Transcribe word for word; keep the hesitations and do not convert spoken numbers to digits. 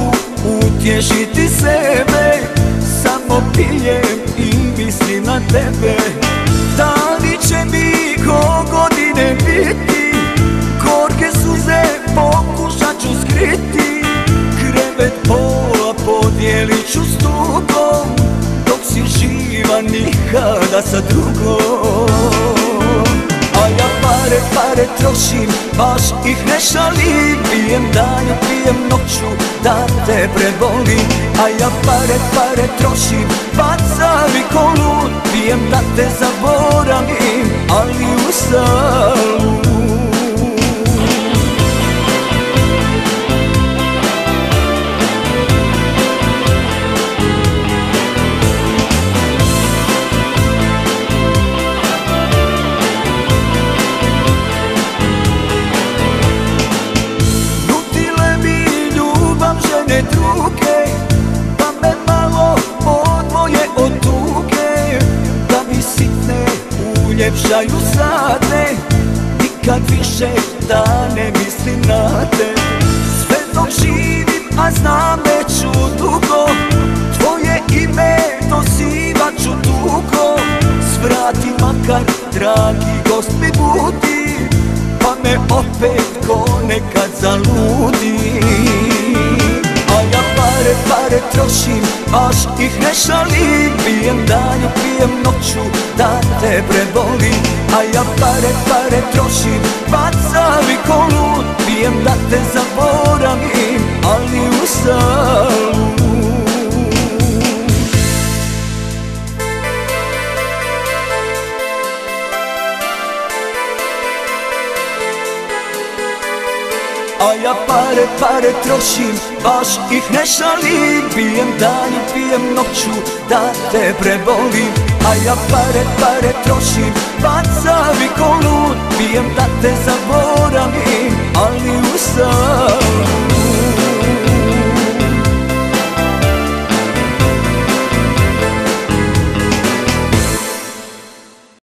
mogu utješiti sebe, samo pijem i mislim na tebe. Dani će mi ko godine biti, gorke suze pokušat ću skriti. Krevet pola podijelit ću s tugom, dok si živa nikada sa drugom. A ja pare, pare trošim, baš ih ne šalim. Pijem danju, pijem noću, da te prebolim. A ja pare, pare trošim, bacam i kolu. Pijem da te zaboravim, ali u salu. Druge, pa me malo odvoje od tuge, da mi sitne uljepšaju sate. Nikad više da ne mislim na te. Sve dok živim, a znam neću dugo, tvoje ime dosivat ću dugo. Svrati makar, dragi gost mi budi, pa me opet ko nekad zaludi. A ja pare, pare trošim, baš ih ne šalim. Pijem danju, pijem noću, da te prebolim. A ja pare, pare trošim, bacam i kolu. Pijem da te zaboravim, ali u salu. A ja pare, pare trošim, baš ih ne šalim. Pijem danju, pijem noću, da te prebolim. A ja pare, pare trošim, bacam i kolu. Pijem da te zaboravim, ali u salu.